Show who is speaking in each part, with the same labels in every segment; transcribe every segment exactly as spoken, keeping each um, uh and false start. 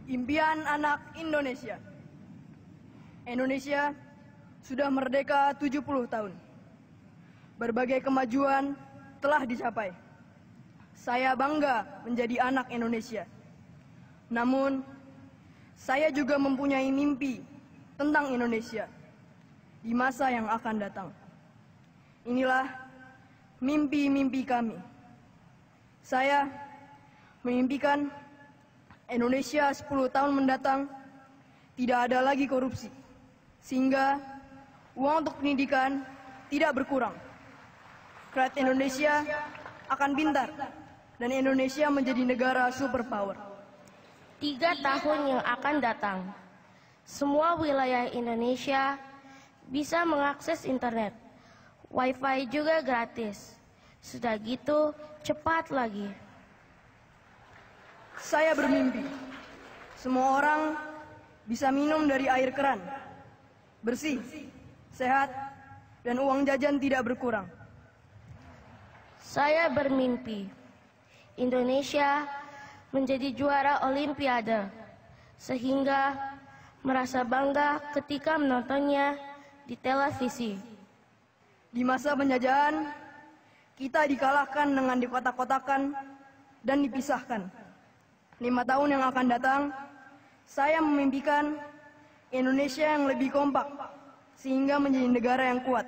Speaker 1: Impian anak Indonesia. Indonesia sudah merdeka tujuh puluh tahun. Berbagai kemajuan telah dicapai. Saya bangga menjadi anak Indonesia. Namun, saya juga mempunyai mimpi tentang Indonesia di masa yang akan datang. Inilah mimpi-mimpi kami. Saya memimpikan Indonesia sepuluh tahun mendatang tidak ada lagi korupsi, sehingga uang untuk pendidikan tidak berkurang. Rakyat Indonesia akan pintar, dan Indonesia menjadi negara superpower.
Speaker 2: Tiga tahun yang akan datang, semua wilayah Indonesia bisa mengakses internet. Wifi juga gratis. Sudah gitu, cepat lagi.
Speaker 1: Saya bermimpi, semua orang bisa minum dari air keran, bersih, sehat, dan uang jajan tidak berkurang.
Speaker 2: Saya bermimpi, Indonesia menjadi juara Olimpiade, sehingga merasa bangga ketika menontonnya di televisi.
Speaker 1: Di masa penjajahan, kita dikalahkan dengan dikotak-kotakan dan dipisahkan. Lima tahun yang akan datang, saya memimpikan Indonesia yang lebih kompak, sehingga menjadi negara yang kuat.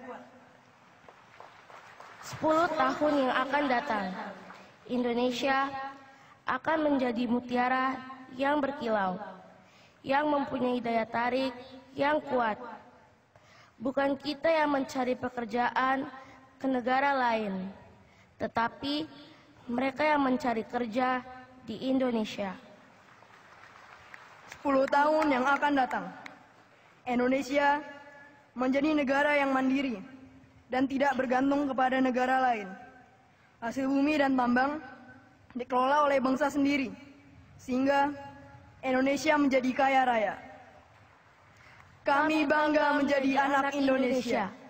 Speaker 2: Sepuluh tahun yang akan datang, Indonesia akan menjadi mutiara yang berkilau, yang mempunyai daya tarik yang kuat. Bukan kita yang mencari pekerjaan ke negara lain, tetapi mereka yang mencari kerja di Indonesia.
Speaker 1: Sepuluh tahun yang akan datang, Indonesia menjadi negara yang mandiri dan tidak bergantung kepada negara lain. Hasil bumi dan tambang dikelola oleh bangsa sendiri, sehingga Indonesia menjadi kaya raya. Kami bangga menjadi anak Indonesia.